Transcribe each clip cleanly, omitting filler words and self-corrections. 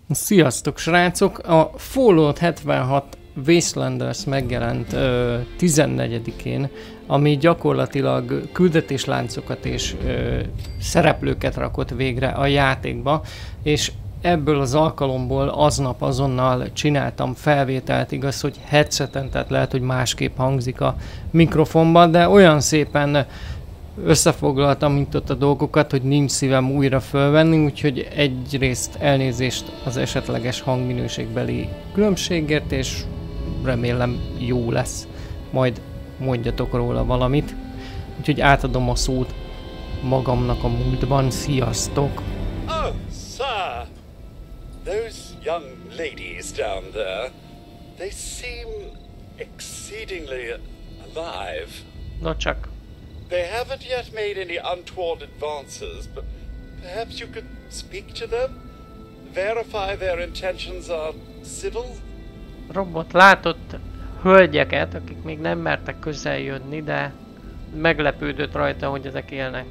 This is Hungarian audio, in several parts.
Sziasztok srácok! A Fallout 76 Wastelanders megjelent 14-én, ami gyakorlatilag küldetésláncokat és szereplőket rakott végre a játékba, és ebből az alkalomból aznap azonnal csináltam felvételt, igaz, hogy headseten, tehát lehet, hogy másképp hangzik a mikrofonban, de olyan szépen összefoglaltam mint ott a dolgokat, hogy nincs szívem újra fölvenni, úgyhogy egyrészt elnézést az esetleges hangminőségbeli különbségért, és remélem jó lesz. Majd mondjatok róla valamit. Úgyhogy átadom a szót magamnak a múltban. Sziasztok! Oh, sir! Those young ladies down there, they seem exceedingly alive. No csak. They haven't yet made any untoward advances, but perhaps you could speak to them? Verify their intentions are civil? Robot látott hölgyeket, akik még nem mertek közel jönni, de meglepődött rajta, hogy ezek élnek.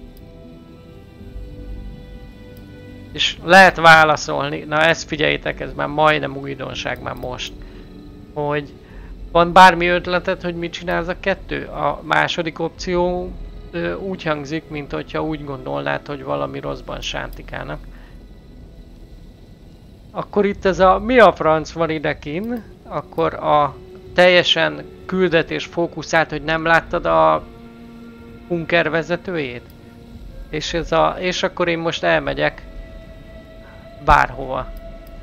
És lehet válaszolni, na ezt figyeljétek, ez már majdnem újdonság már most, hogy van bármi ötleted, hogy mit csinál ez a kettő? A második opció úgy hangzik, mint hogyha úgy gondolnád, hogy valami rosszban sántikálnak. Akkor itt ez a mi a franc van idekin, akkor a teljesen küldetés fókuszált, hogy nem láttad a bunker vezetőjét? És akkor én most elmegyek bárhova.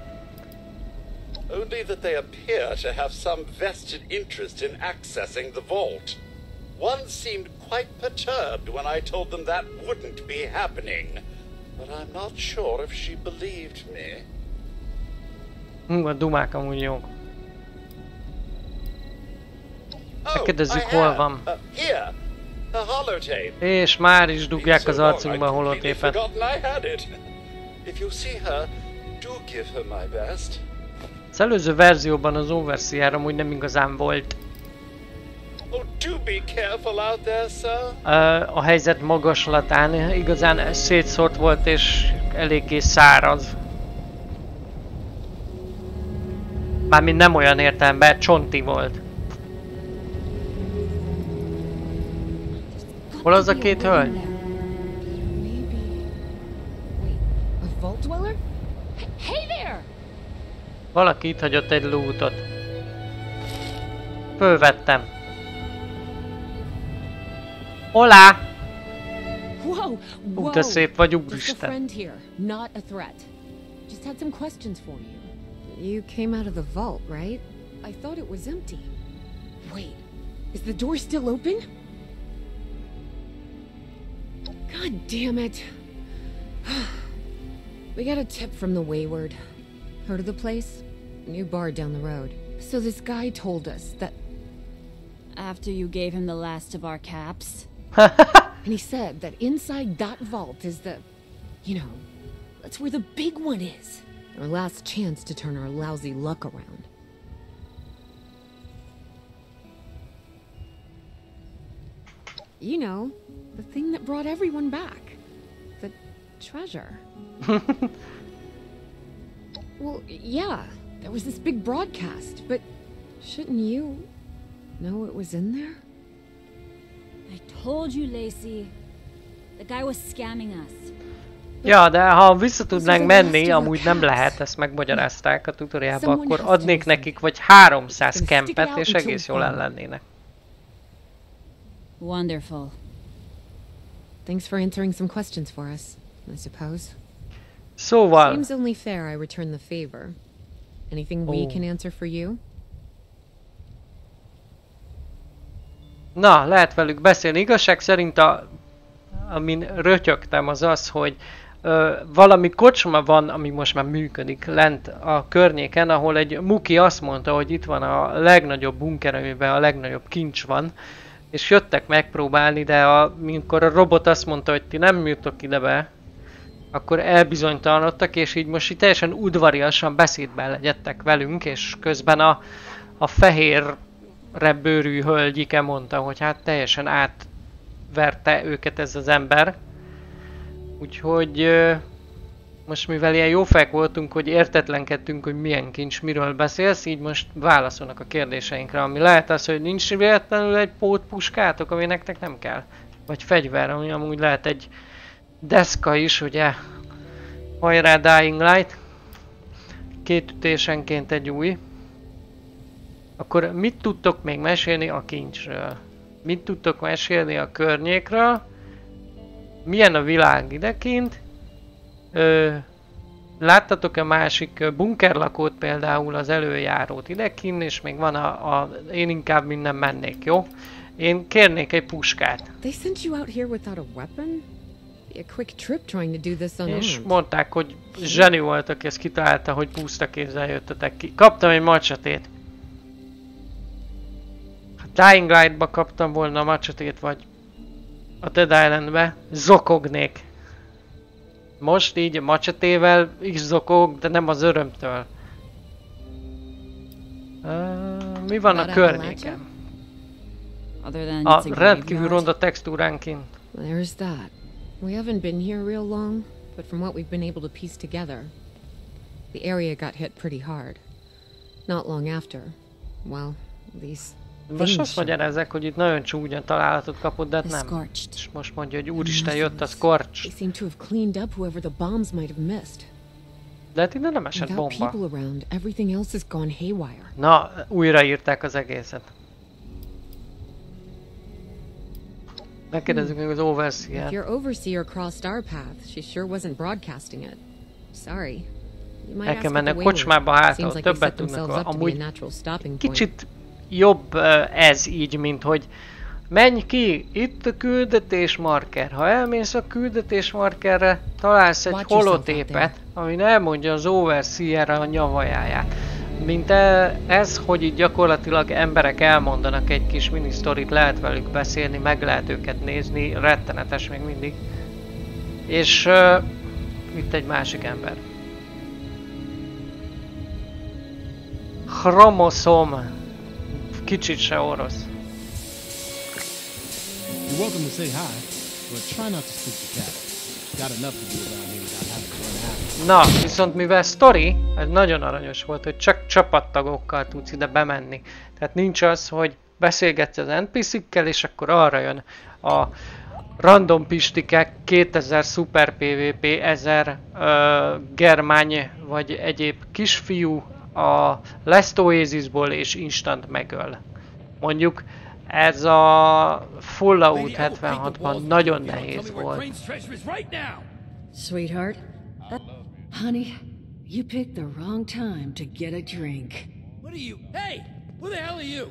Only that they appear to have some vested interest in accessing the vault. One seemed quite perturbed when I told them that wouldn't be happening, but I'm not sure if she believed me. A dumák amúgy jók. Oh, Megkérdezzük, I hol have. van. Here, a holotape. És már is dugják az arcunkba a I'd completely holotépet. forgotten I had it. If you see her, do give her my best. Az előző verzióban az Overseer amúgy nem igazán volt Oh, do be careful out there, sir. a helyzet magaslatán, igazán szétszórt volt és eléggé száraz. Mármint nem olyan értelemben, csonti volt. Hol az a két hölgy? Valaki itt hagyott egy lootot. Fölvettem. Olá! Whoa, De szép vagy, Just a úristen. friend here, not a threat. Just had some questions for you. You came out of the vault, right? I thought it was empty. Wait, is the door still open? God damn it. We got a tip from the Wayward. Heard of the place? New bar down the road. So this guy told us that... After you gave him the last of our caps? And he said that inside that vault is the... You know, that's where the big one is. Our last chance to turn our lousy luck around. You know, the thing that brought everyone back. The treasure. Well, yeah, there was this big broadcast, but shouldn't you know it was in there? I told you, Lacey. The guy was scamming us. Ja, de ha vissza tudnánk menni, amúgy nem lehet, ezt megmagyarázták a tutoriálban, akkor adnék nekik vagy 300 kempet, és egész jól el lennének. Wonderful. Thanks for answering some questions for us, I suppose. Szóval... Seems only fair I return the favor. Anything we can answer for you? Na, lehet velük beszélni. Igazság szerint amin rötyögtem az az, hogy valami kocsma van, ami most már működik lent a környéken, ahol egy muki azt mondta, hogy itt van a legnagyobb bunker, amiben a legnagyobb kincs van, és jöttek megpróbálni, de amikor a robot azt mondta, hogy ti nem jutok ide be, akkor elbizonytalanodtak, és így most így teljesen udvariasan beszédben legyettek velünk, és közben a fehér bőrű hölgyike mondta, hogy hát teljesen átverte őket ez az ember. Úgyhogy Most mivel ilyen jófejek voltunk, hogy értetlenkedtünk, hogy milyen kincs, miről beszélsz, így most válaszolnak a kérdéseinkre, ami lehet az, hogy nincs véletlenül egy pótpuskátok, ami nektek nem kell. Vagy fegyver, ami amúgy lehet egy deszka is, ugye? Hajrá Dying Light. 2 ütésenként egy új. Akkor mit tudtok még mesélni a kincsről? Mit tudtok mesélni a környékről? Milyen a világ idekint? Láttatok-e másik bunkerlakót, például az előjárót idekint, és még van én inkább minden mennék, jó? Én kérnék egy puskát. They sent you out here without a weapon? Be a quick trip trying to do this unarmed. És mondták, hogy zseni volt, aki ezt kitalálta, hogy puszta kézzel jöttetek ki. Kaptam egy macsetét. Ha Dying Light-ba kaptam volna a macsetét, vagy a Dead Island-be, zokognék. Most így macsetével is zokog, de nem az örömtől. Mi van a környéken? A rendkívül ronda textúránként. There's that. We haven't been here real long, but from what we've been able to piece together, the area got hit pretty hard. Not long after, well, these most azt magyarázzák, hogy itt nagyon csúnya találatot kapott, de nem. És most mondja, hogy úristen, jött a Scorch. They seem to have cleaned up whoever the bombs might have missed. De hát innen nem esett Without bomba. people around, everything else has gone haywire. Na, újraírták az egészet. Megkérdezzük még az If Overseer-t. your overseer crossed our path, she sure wasn't broadcasting it. Sorry. You might El kell ask menni at a the kocsmába, Wayward. hát Seems ahol like they többet set tudnak. themselves up to be a Amúgy natural stopping point. kicsit jobb ez így, mint hogy menj ki, itt a küldetésmarker. Ha elmész a küldetésmarkerre, találsz egy Watch yourself out holotépet, ami elmondja az Overseer-re a nyavajáját. Mint ez, hogy itt gyakorlatilag emberek elmondanak egy kis minisztorit, lehet velük beszélni, meg lehet őket nézni, rettenetes még mindig. És itt egy másik ember. Chromoszom. Kicsit se orosz. You're welcome to say hi, but try not to spook the cat. Got enough to do around here without having to run after. Na, viszont mivel sztori, ez nagyon aranyos volt, hogy csak csapattagokkal tudsz ide bemenni. Tehát nincs az, hogy beszélgetsz az NPC-kkel, és akkor arra jön a random pistikek, 2000 Super PvP, 1000 germány vagy egyéb kisfiú a Last Oasisból és instant megöl. Mondjuk ez a Fallout 76-ban nagyon nehéz volt. Sweetheart, honey, you picked the wrong time to get a drink. What are you? Hey! Who the hell are you?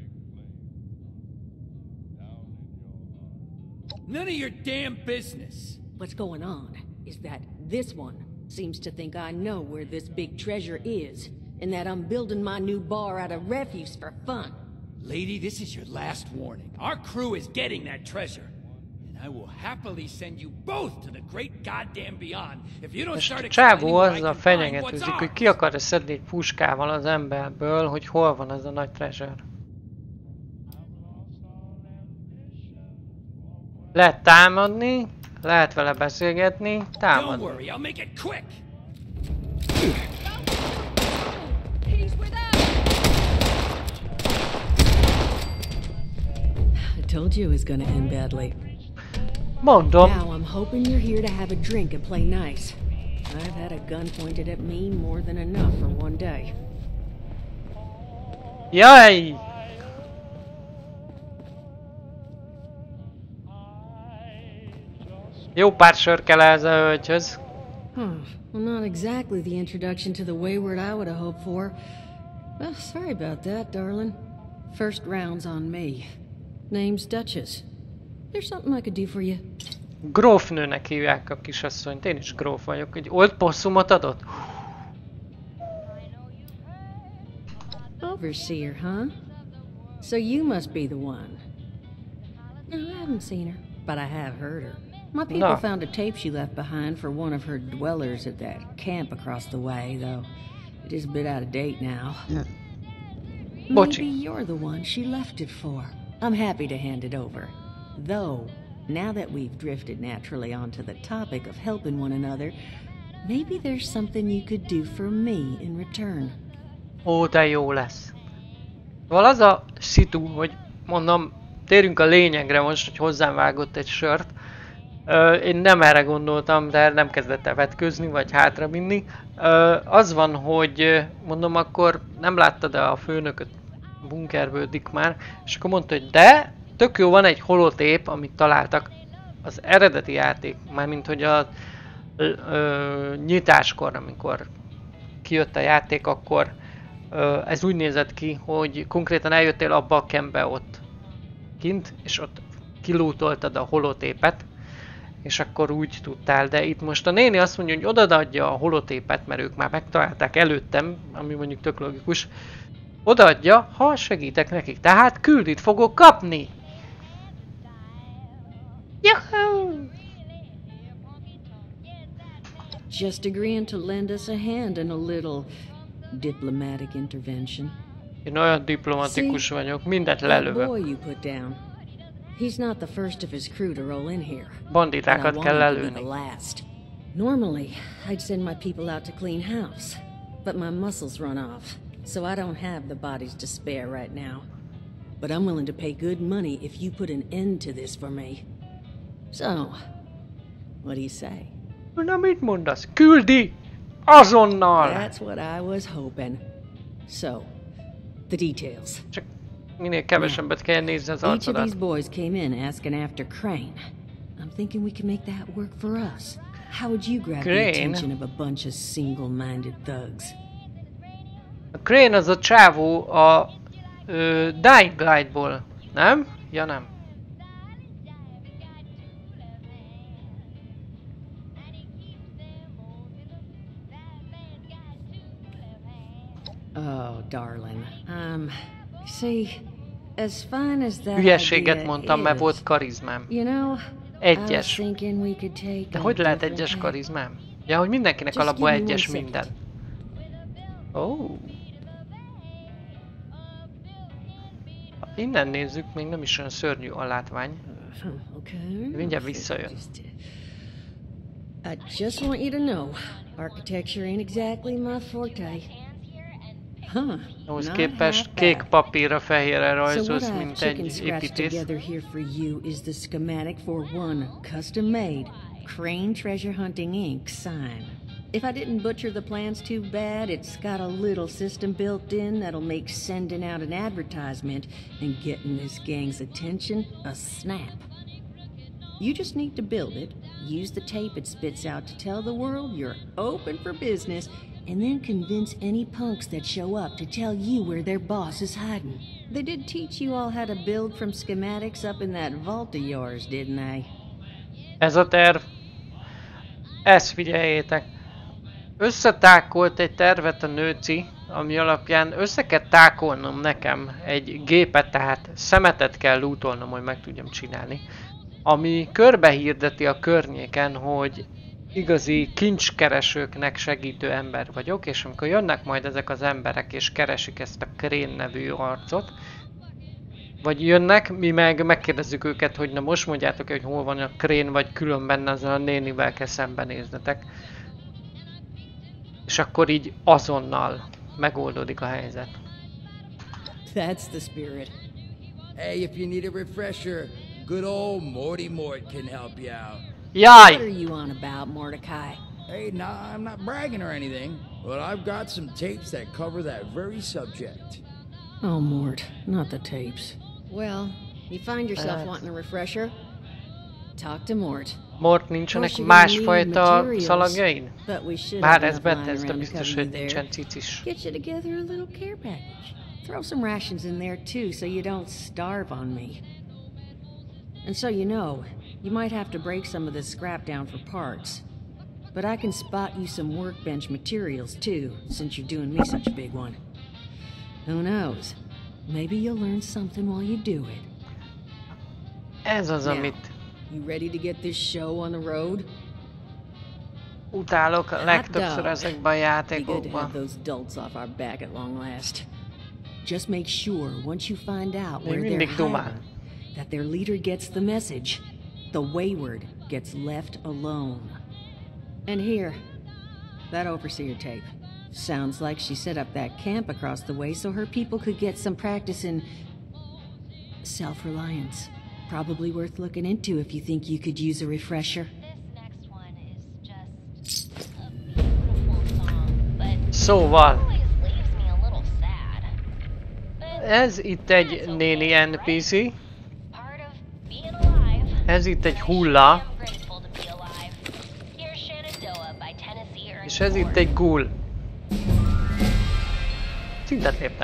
None of your damn business. What's going on is that this one seems to think I know where this big treasure is, and that I'm building my new bar out of refuse for fun. Lady, this is your last warning. Our crew is getting that treasure. And I will happily send you both to the great goddamn beyond if you don't start Most a csávó explaining what I azzal can find, what's fenyegetőzik, hogy ours. ki akar szedni egy puskával az emberből, hogy hol van ez a nagy treasure. Lehet támadni, lehet vele beszélgetni, Don't támadni. worry, I'll make it quick. I told you it was gonna end badly. Mondom, Now I'm hoping you're here to have a drink and play nice. I've had a gun pointed at me more than enough for one day. jaj! Jó pár sör kell ehhez a hölgyhöz. Well, not exactly the introduction to the Wayward I would have hoped for. Well, sorry about that, darling. First round's on me. Name's Duchess. There's something I could do for you. Grófnőnek hívják a kisasszonyt, én is gróf vagyok. Egy old posszumot adott? Overseer, huh? So you must be the one. No, I haven't seen her, but I have heard her. My people No. found a tape she left behind for one of her dwellers at that camp across the way, though it is a bit out of date now. Bocsi. Maybe you're the one she left it for. I'm happy to hand it over. Though, now that we've drifted naturally onto the topic of helping one another, maybe there's something you could do for me in return. Ó, de jó lesz. Szóval az a szitu, hogy mondom, térjünk a lényegre most, hogy hozzám vágott egy sört. Én nem erre gondoltam, de nem kezdett el vetkőzni, vagy hátra vinni. Az van, hogy mondom, akkor nem láttad a főnököt bunkerből már, és akkor mondta, hogy de, tök jó, van egy holotép, amit találtak az eredeti játék, mármint hogy a nyitáskor, amikor kijött a játék, akkor ez úgy nézett ki, hogy konkrétan eljöttél abba a campbe ott kint, és ott kilútoltad a holotépet, és akkor úgy tudtál, de itt most a néni azt mondja, hogy odaadja a holotépet, mert ők már megtalálták előttem, ami mondjuk tök logikus, odaadja, ha segítek nekik, tehát küldit fogok kapni! Juhu! Just agreeing to lend us a hand in a little diplomatic intervention. Én olyan diplomatikus vagyok, mindent That lelövök. boy you put down. He's not the first of his crew to roll in here. Banditákat And I kell want him to be lelőni. the last. Normally, I'd send my people out to clean house, but my muscles run off, so I don't have the bodies to spare right now. But I'm willing to pay good money if you put an end to this for me. So, what do you say? Na mit mondasz? Küldi! Azonnal! That's what I was hoping. So, the details. Csak minél kevesebbet kell nézni az Each of these arcodat. boys came in asking after Crane. I'm thinking we can make that work for us. How would you grab the Crane? attention of a bunch of single-minded thugs? A Crane az a csávó a Dying Light-ból, nem? Ja nem. Oh, darling. See, as fine as that Hülyeséget idea mondtam, mert is, volt karizmám. you know, I was Egyes. thinking we could take De a hogy lehet different egyes path. karizmám? Ja, hogy mindenkinek Just alapból give me one egyes second. minden. Ó. Ha innen nézzük, még nem is olyan szörnyű a látvány. Okay. Mindjárt visszajön. I just want you to know, architecture ain't exactly my forte. Huh. Ahhoz not képest half kék bad. papírra fehérre So what rajzolsz, I've mint chicken egy scratched építész. together here for you is the schematic for one custom-made Crane Treasure Hunting Inc. sign. If I didn't butcher the plans too bad, it's got a little system built in that'll make sending out an advertisement and getting this gang's attention a snap. You just need to build it, use the tape it spits out to tell the world you're open for business, and then convince any punks that show up to tell you where their boss is hiding. They did teach you all how to build from schematics up in that vault of yours, didn't they? Ez a terv. Ezt figyeljétek. Összetákolt egy tervet a nőci, ami alapján össze kell tákolnom nekem egy gépet, tehát szemetet kell lootolnom, hogy meg tudjam csinálni. Ami körbehirdeti a környéken, hogy igazi kincskeresőknek segítő ember vagyok, és amikor jönnek majd ezek az emberek és keresik ezt a Crane nevű arcot, vagy jönnek, mi meg megkérdezzük őket, hogy na most mondjátok, hogy hol van a Crane, vagy különben ezzel a nénivel kell szembenéznetek. És akkor így azonnal megoldódik a helyzet. That's the spirit. Hey, if you need a refresher, good old Morty Mort can help you out. What are Jaj! you on about, Mordecai? Hey, nah, I'm not bragging or anything, but I've got some tapes that cover that very subject. Oh, Mort, not the tapes. Well, you find yourself wanting a refresher? Talk to Mort. Mort, nincsenek másfajta szalagjain? But we should Bár have ez enough lying Bethesda around to biztos, cover hogy you nincsen there. cicis. Get you together a little care package. Throw some rations in there too, so you don't starve on me. And so you know, you might have to break some of this scrap down for parts. But I can spot you some workbench materials too, since you're doing me such a big one. Who knows? Maybe you'll learn something while you do it. Ez az, Now, amit you ready to get this show on the road? utálok a legtöbbször dog. ezekben a Be good to have játékokban. those dolts off our back at long last. Just make sure once you find out Még where they're mindig dumál. hiding, that their leader gets the message. The wayward gets left alone. And here, that overseer tape. Sounds like she set up that camp across the way so her people could get some practice in self-reliance. Probably worth looking into if you think you could use a refresher. This next one is just a beautiful song, but Szóval, always leaves me a little sad. But ez itt egy néni NPC, part of being alive. ez itt egy hulla, I'm grateful to be alive. Here's Shenandoah by Tennessee Ernie és ez itt Ford. egy ghoul. Szintet léptem.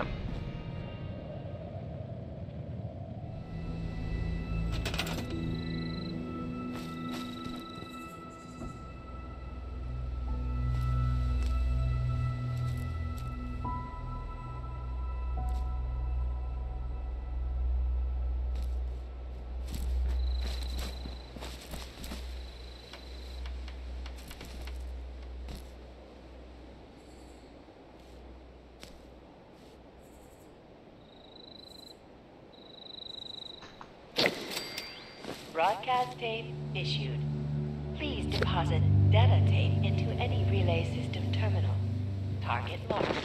Broadcast tape issued. Please deposit data tape into any relay system terminal. Target marked.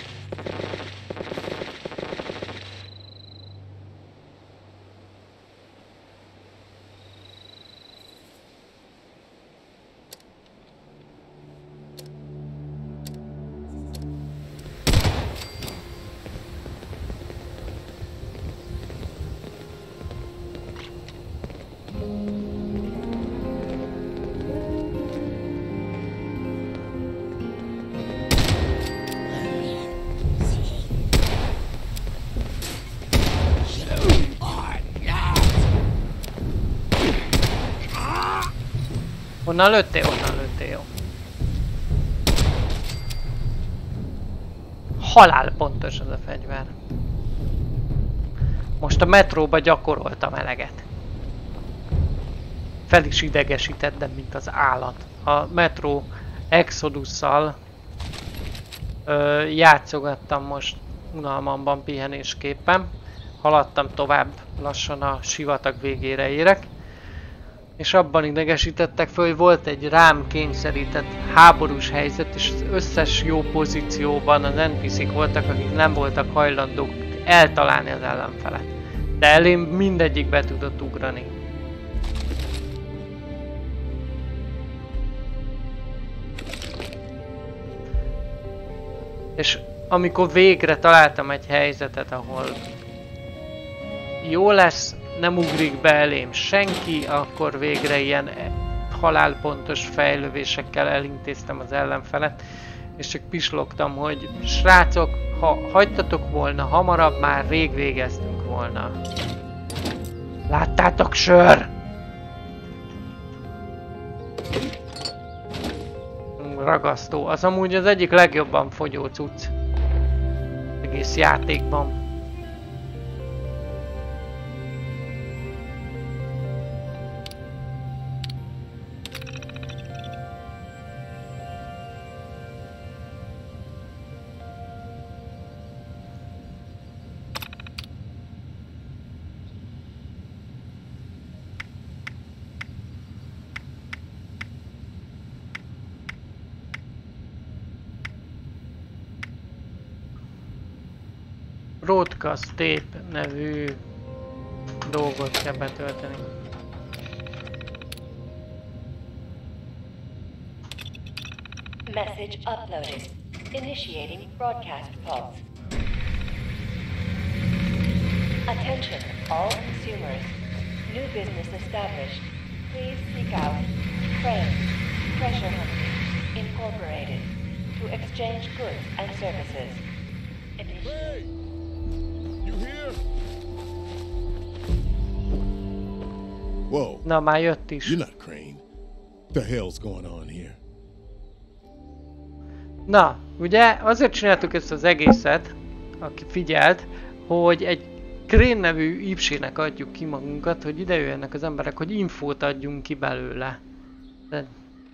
Honnan lőttél? Honnan lőttél, jó. Halálpontos ez a fegyver. Most a metróba gyakoroltam eleget. Fel is idegesítettem, mint az állat. A metró Exodus-szal játszogattam most unalmamban pihenésképpen. Haladtam tovább, lassan a sivatag végére érek. És abban idegesítettek föl, hogy volt egy rám kényszerített háborús helyzet, és az összes jó pozícióban az NPC-k voltak, akik nem voltak hajlandók eltalálni az ellenfelet. De elém mindegyik be tudott ugrani. És amikor végre találtam egy helyzetet, ahol jó lesz, nem ugrik be elém senki, akkor végre ilyen halálpontos fejlővésekkel elintéztem az ellenfelet, és csak pislogtam, hogy srácok, ha hagytatok volna hamarabb, már rég végeztünk volna. Láttátok, sör? Ragasztó. Az amúgy az egyik legjobban fogyó cucc egész játékban. Broadcast tape nevű dolgot kell betölteni. Message uploaded. Initiating broadcast pulse. Attention, all consumers. New business established. Please seek out Crane Treasure Hunt Incorporated to exchange goods and services. Hey! You here? Whoa. Na, már jött is. You're not Crane. What the hell's going on here? Na, ugye azért csináltuk ezt az egészet, aki figyelt, hogy egy Crane nevű ipsének adjuk ki magunkat, hogy ide jöjjenek az emberek, hogy infót adjunk ki belőle. De...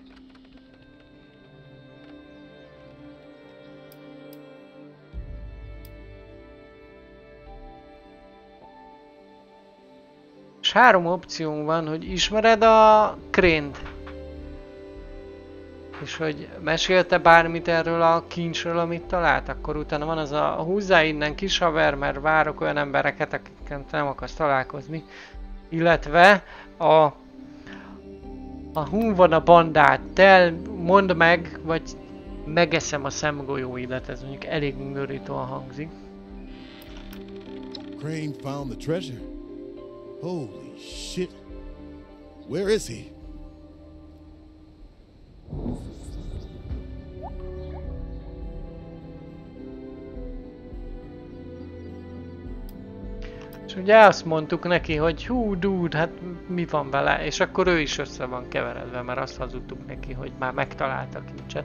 És 3 opciónk van, hogy ismered a Crane-t. És hogy mesélte bármit erről a kincsről, amit talált, akkor utána van az a húzzá innen kis haver, mert várok olyan embereket, akikkel nem akarsz találkozni. Illetve hun van a bandát, te mondd meg, vagy megeszem a szemgolyóidat, ez mondjuk elég undorítóan hangzik. Crane found the treasure. Holy shit. Where is he? És ugye azt mondtuk neki, hogy hú, dude, hát mi van vele? És akkor ő is össze van keveredve, mert azt hazudtuk neki, hogy már megtalálta a kincset.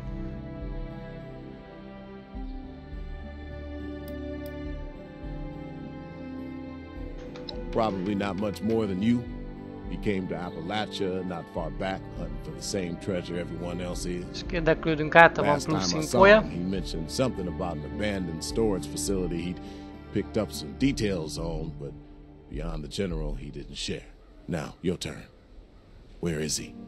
Probably not much more than you. He came to Appalachia not far back, hunting for the same treasure everyone else is. És érdeklődünk át, van Last plusz time I saw infója. him, he mentioned something about an abandoned storage facility he'd picked up some details on, but beyond the general, he didn't share. Now, your turn. Where is he?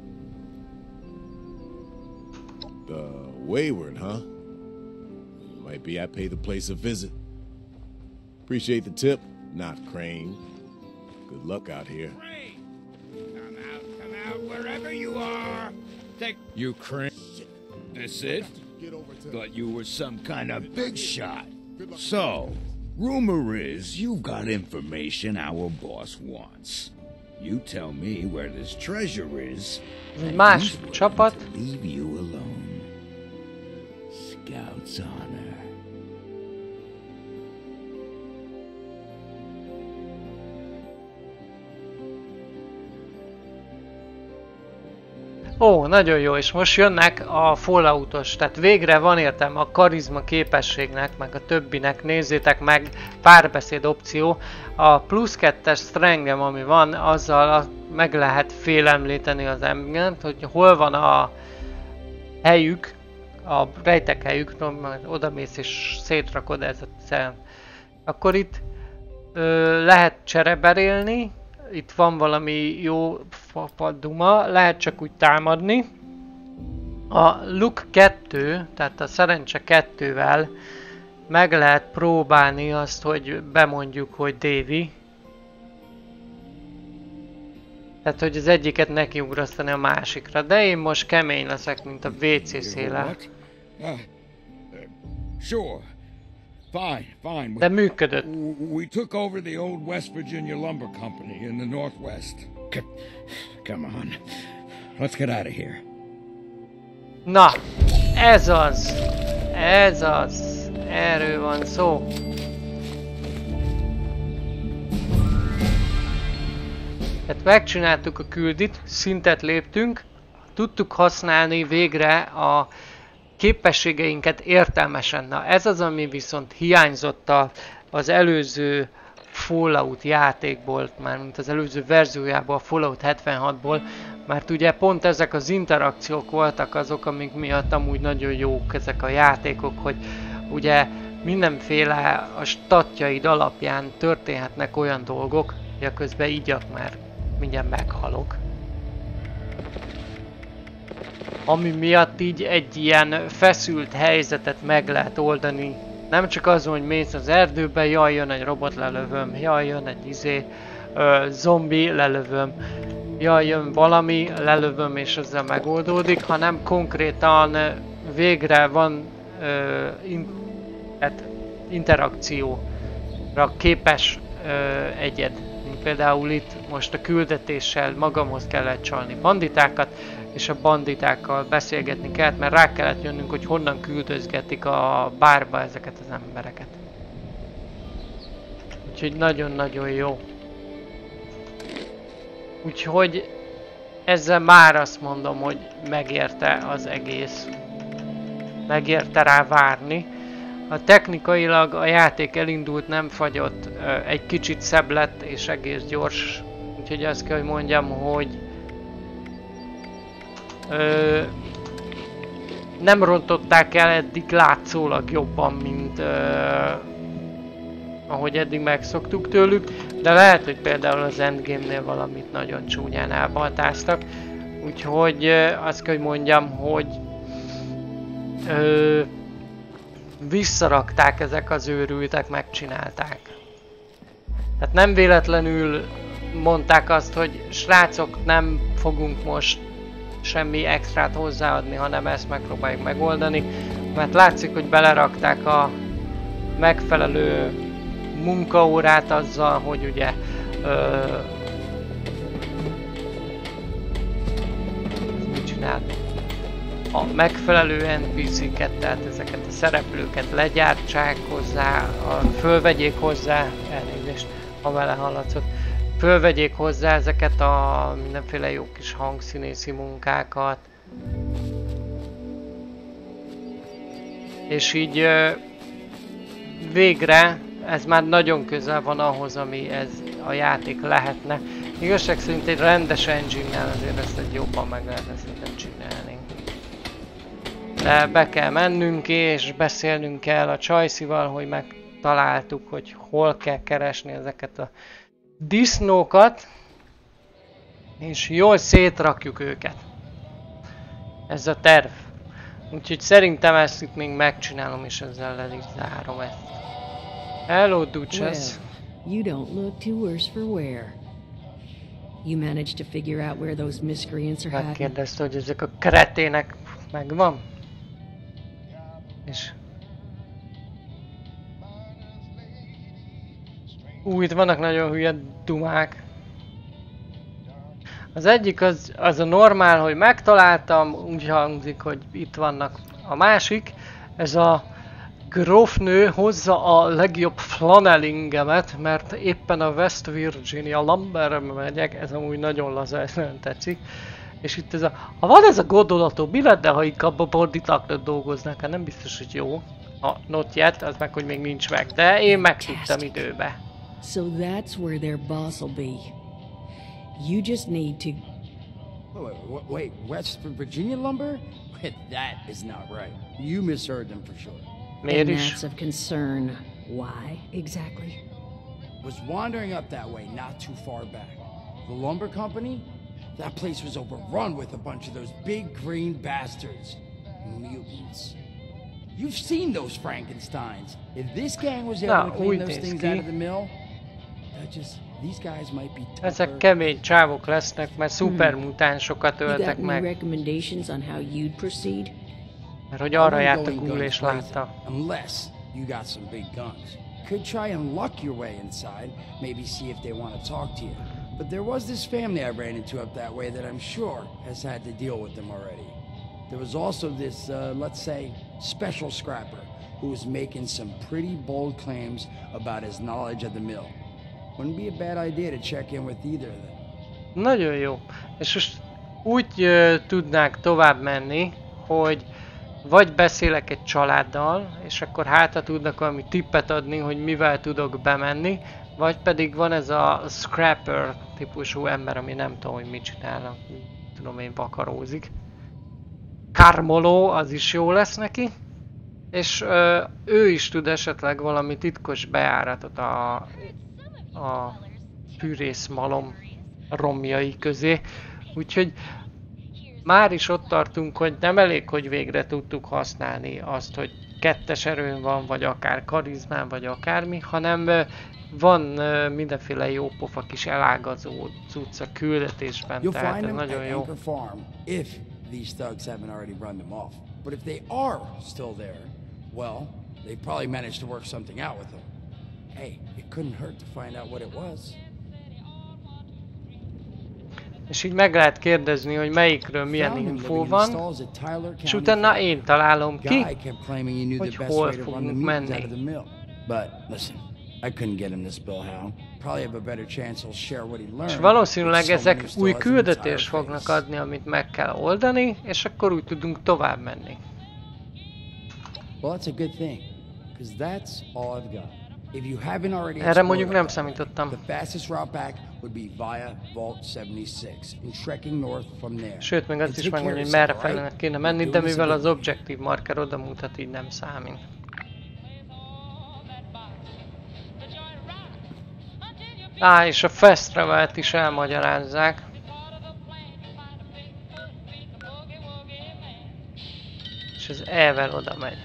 The Wayward, huh? Might be I pay the place a visit. Appreciate the tip, not Crane. Good luck out here. Crane! Come out, wherever you are! Take you, Crane. That's it? Thought you were some kind of big shot. So, rumor is you've got information our boss wants. You tell me where this treasure is, and Más he's willing csapat. to leave you alone. Scout's honor. Ó, nagyon jó, és most jönnek a Falloutos, tehát végre van értelme a karizma képességnek, meg a többinek, nézzétek meg, párbeszéd opció. A plusz 2-es strengem, ami van, azzal meg lehet félemlíteni az embert, hogy hol van a helyük, a rejtek helyük, oda mész és szétrakod ezzel. Akkor itt lehet csereberélni, itt van valami jó duma, lehet csak úgy támadni. A Luck 2, tehát a szerencse 2-vel meg lehet próbálni azt, hogy bemondjuk, hogy Davy. Tehát, hogy az egyiket nekiugrasztani a másikra, de én most kemény leszek, mint a WC széle. Sure. Fine. De működött. We took over the old West Virginia Lumber Company in the Northwest. Come on. Let's get out of here. Na, ez az. Erről van szó. Tehát megcsináltuk a küldit, szintet léptünk, tudtuk használni végre a képességeinket értelmesen. Na, ez az, ami viszont hiányzott az előző Fallout játékból, már mint az előző verziójából, a Fallout 76-ból, mert ugye pont ezek az interakciók voltak azok, amik miatt amúgy nagyon jók ezek a játékok, hogy ugye mindenféle a statjaid alapján történhetnek olyan dolgok, hogy közben igyak, mert mindjárt meghalok. Ami miatt így egy ilyen feszült helyzetet meg lehet oldani. Nem csak az, hogy mész az erdőbe, jaj, jön egy robot, lelövöm, jaj, jön egy zombi, lelövöm, jaj, jön valami, lelövöm és ezzel megoldódik, hanem konkrétan végre van interakcióra képes egyed. Mint például itt most a küldetéssel magamhoz kellett csalni banditákat, és a banditákkal beszélgetni kellett, mert rá kellett jönnünk, hogy honnan küldözgetik a bárba ezeket az embereket. Úgyhogy nagyon-nagyon jó. Úgyhogy ezzel már azt mondom, hogy megérte az egész. Megérte rá várni. A technikailag a játék elindult, nem fagyott, egy kicsit szebb lett és egész gyors. Úgyhogy azt kell, hogy mondjam, hogy nem rontották el eddig látszólag jobban, mint ahogy eddig megszoktuk tőlük, de lehet, hogy például az Endgame-nél valamit nagyon csúnyán elbaltáztak. Úgyhogy azt kell, hogy mondjam, hogy visszarakták ezek az őrültek, megcsinálták. Tehát nem véletlenül mondták azt, hogy srácok, nem fogunk most semmi extrát hozzáadni, hanem ezt megpróbáljuk megoldani, mert látszik, hogy belerakták a megfelelő munkaórát azzal, hogy ugye mit csinál? A megfelelő NPC-ket, tehát ezeket a szereplőket legyártsák hozzá, fölvegyék hozzá, elnézést, ha vele hallatszott, fölvegyék hozzá ezeket a mindenféle jó kis hangszínészi munkákat. És így végre ez már nagyon közel van ahhoz, ami ez a játék lehetne. Igazság szerint egy rendes engine-nel azért ezt jobban meg lehetne szerintem csinálni. De be kell mennünk és beszélnünk kell a Csajszival, hogy megtaláltuk, hogy hol kell keresni ezeket a disznókat, és jól szétrakjuk őket. Ez a terv. Úgyhogy szerintem ezt itt még megcsinálom, és ezzel le is zárom ezt. Hello, Duchess. Well, you don't look too worse for wear. You managed to figure out where those miscreants are hiding? Megkérdezte, hogy ezek a kretének megvan? És... itt vannak nagyon hülye dumák. Az egyik az a normál, hogy megtaláltam, úgy hangzik, hogy itt vannak. A másik, ez a grófnő hozza a legjobb flanelingemet, mert éppen a West Virginia Lumberre megyek, ez amúgy nagyon laza, ez nagyon tetszik. És itt ez a, ha van ez a gondolató bilet, de ha inkább a borditaknak dolgoznak, hát nem biztos, hogy jó. A not yet, az meg, hogy még nincs meg, de én megtudtam időbe. So that's where their boss will be. You just need to... Wait, West Virginia lumber? That is not right. You misheard them for sure. And that's of concern. Why, exactly? Was wandering up that way not too far back. The lumber company? That place was overrun with a bunch of those big green bastards. Mutants. You've seen those Frankensteins. If this gang was able to clean those things out of the mill, these guys might be tougher. Ezek kemény csávok lesznek, mert szupermutánsokat öltek meg. Recommendations on how you'd proceed? Mert hogy arra járt a gúl és látta. Unless you got some big guns. Could try and luck your way inside, maybe see if they want to talk to you. But there was this family I ran into up that way that I'm sure has had to deal with them already. There was also this, let's say, special scrapper who was making some pretty bold claims about his knowledge of the mill. Wouldn't be a bad idea to check in with either of them. Nagyon jó. És most úgy tudnánk tovább menni, hogy vagy beszélek egy családdal, és akkor hátra tudnak valami tippet adni, hogy mivel tudok bemenni, vagy pedig van ez a scrapper típusú ember, ami nem tudom, hogy mit csinálnak, tudom én, vakarózik. Karmoló, az is jó lesz neki, és ő is tud esetleg valami titkos bejáratot a fűrészmalom romjai közé, úgyhogy már is ott tartunk, hogy nem elég, hogy végre tudtuk használni azt, hogy 2-es erőn van, vagy akár karizmán, vagy akármi, hanem van mindenféle jó pofa kis elágazó cucc a küldetésben, tehát ez nagyon jó. If these thugs haven't already run them off. But if they are still there, well, they probably managed to work something out with them. Hey, it couldn't hurt to find out what it was. És így meg lehet kérdezni, hogy melyikről milyen infó van, és utána én találom ki, hogy hol fogunk menni. És valószínűleg ezek új küldetést fognak adni, amit meg kell oldani, és akkor úgy tudunk tovább menni. Erre mondjuk nem számítottam. Sőt, még azt is megmondja, hogy merre felé kéne menni, de mivel az objective marker oda mutat, így nem számít. És a fast travel-t is elmagyarázzák. És az E-vel oda megy.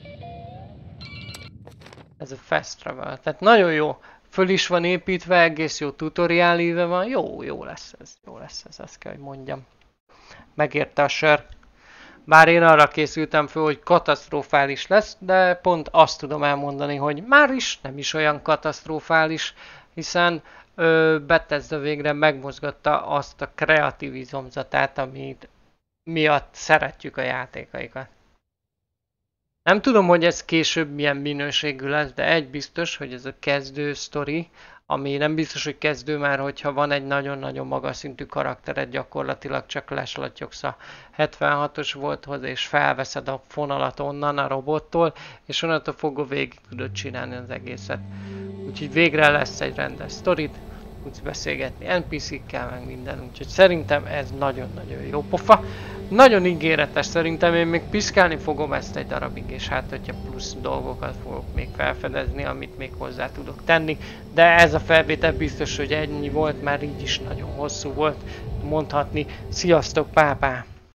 Ez a fast travel. Tehát nagyon jó. Föl is van építve, egész jó tutoriál íve van. Jó lesz ez. Jó lesz ez, azt kell, hogy mondjam. Megérte a sör. Bár én arra készültem föl, hogy katasztrofális lesz, de pont azt tudom elmondani, hogy már is nem is olyan katasztrofális, hiszen Bethesda végre megmozgatta azt a kreatív izomzatát, amit miatt szeretjük a játékaikat. Nem tudom, hogy ez később milyen minőségű lesz, de egy biztos, hogy ez a kezdő sztori, ami nem biztos, hogy kezdő már, hogyha van egy nagyon-nagyon magas szintű karaktered, gyakorlatilag csak leslatyogsz a 76-os volthoz, és felveszed a fonalat onnan a robottól, és onnantól fogva végig tudod csinálni az egészet. Úgyhogy végre lesz egy rendes sztorit, tudsz beszélgetni NPC-kkel, meg minden, úgyhogy szerintem ez nagyon-nagyon jó pofa. Nagyon ígéretes, szerintem én még piszkálni fogom ezt egy darabig, és hát hogyha plusz dolgokat fogok még felfedezni, amit még hozzá tudok tenni. De ez a felvétel biztos, hogy ennyi volt, már így is nagyon hosszú volt mondhatni. Sziasztok, pápá!